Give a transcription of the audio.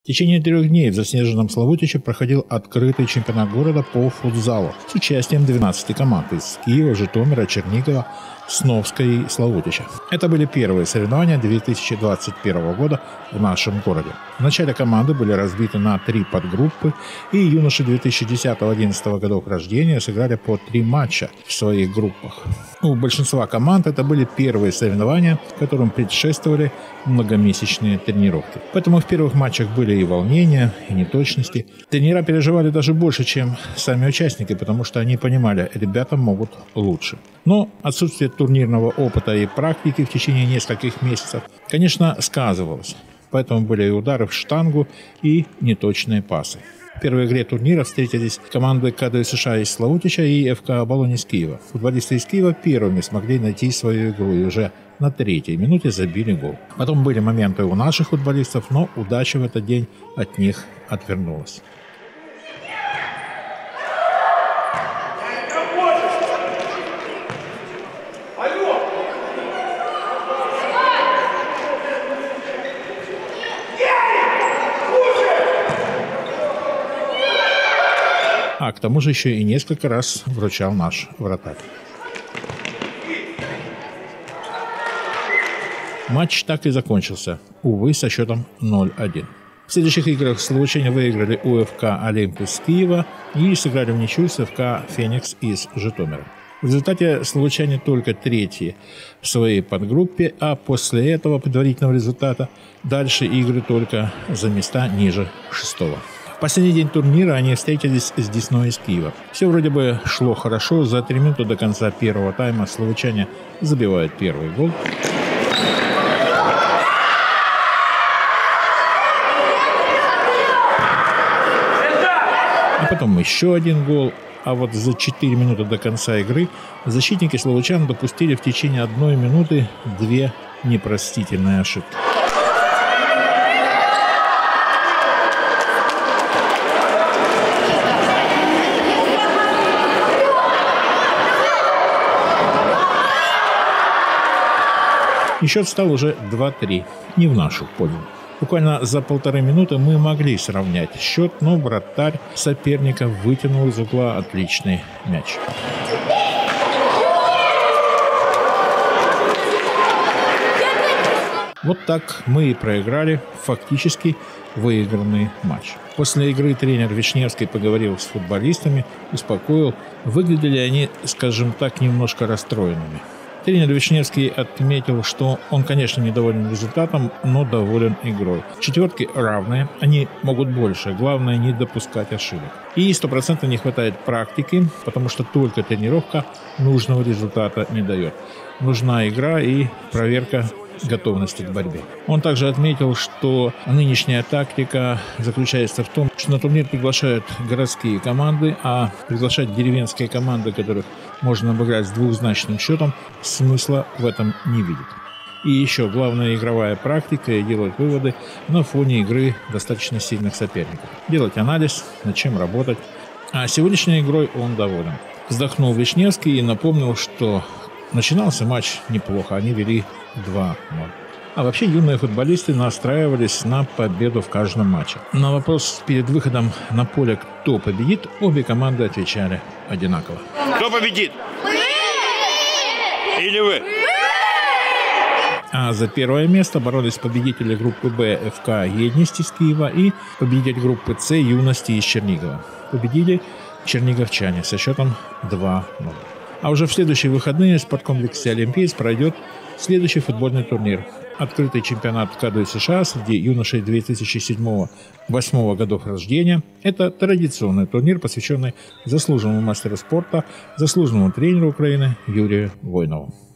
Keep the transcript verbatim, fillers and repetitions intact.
В течение трех дней в заснеженном Славутиче проходил открытый чемпионат города по футзалу с участием двенадцати команд из Киева, Житомира, Чернигова, Сновска и Славутича. Это были первые соревнования две тысячи двадцать первого года в нашем городе. В начале команды были разбиты на три подгруппы, и юноши две тысячи десятого-одиннадцатого годов рождения сыграли по три матча в своих группах. У большинства команд это были первые соревнования, которым предшествовали многомесячные тренировки. Поэтому в первых матчах были и волнения, и неточности. Тренера переживали даже больше, чем сами участники, потому что они понимали, ребята могут лучше. Но отсутствие турнирного опыта и практики в течение нескольких месяцев, конечно, сказывалось. Поэтому были и удары в штангу, и неточные пасы. В первой игре турнира встретились команды КДСШ из Славутича и ФК Оболонь из Киева. Футболисты из Киева первыми смогли найти свою игру и уже на третьей минуте забили гол. Потом были моменты у наших футболистов, но удача в этот день от них отвернулась. А к тому же еще и несколько раз вручал наш вратарь. Матч так и закончился, увы, со счетом ноль один. В следующих играх Славутчане выиграли у ФК «Олимп» из Киева и сыграли в ничью с ФК «Феникс» из Житомира. В результате славутчане только третьи в своей подгруппе, а после этого предварительного результата дальше игры только за места ниже шестого. В последний день турнира они встретились с Десной из Киева. Все вроде бы шло хорошо. За три минуты до конца первого тайма славутчане забивают первый гол. А потом еще один гол. А вот за четыре минуты до конца игры защитники славутчан допустили в течение одной минуты две непростительные ошибки. И счет стал уже два-три, не в нашу пользу. Буквально за полторы минуты мы могли сравнять счет, но вратарь соперника вытянул из угла отличный мяч. Вот так мы и проиграли фактически выигранный матч. После игры тренер Вишневский поговорил с футболистами, успокоил. Выглядели они, скажем так, немножко расстроенными. Тренер Вишневский отметил, что он, конечно, недоволен результатом, но доволен игрой. Четверки равные, они могут больше, главное не допускать ошибок. И стопроцентно не хватает практики, потому что только тренировка нужного результата не дает. Нужна игра и проверка готовности к борьбе. Он также отметил, что нынешняя тактика заключается в том, что на турнир приглашают городские команды, а приглашать деревенские команды, которых можно обыграть с двухзначным счетом, смысла в этом не видит. И еще главная игровая практика и делать выводы на фоне игры достаточно сильных соперников. Делать анализ, над чем работать. А сегодняшней игрой он доволен. Вздохнул Вишневский и напомнил, что начинался матч неплохо, они вели два-ноль. А вообще юные футболисты настраивались на победу в каждом матче. На вопрос перед выходом на поле, кто победит, обе команды отвечали одинаково. Кто победит? Мы! Или вы? А за первое место боролись победители группы «Б» ФК «Едность» из Киева и победитель группы «С» «Юности» из Чернигова. Победили черниговчане со счетом два-ноль. А уже в следующие выходные в спорткомплексе «Олимпиец» пройдет следующий футбольный турнир. Открытый чемпионат КДСШ среди юношей две тысячи седьмого — две тысячи восьмого годов рождения. Это традиционный турнир, посвященный заслуженному мастеру спорта, заслуженному тренеру Украины Юрию Войнову.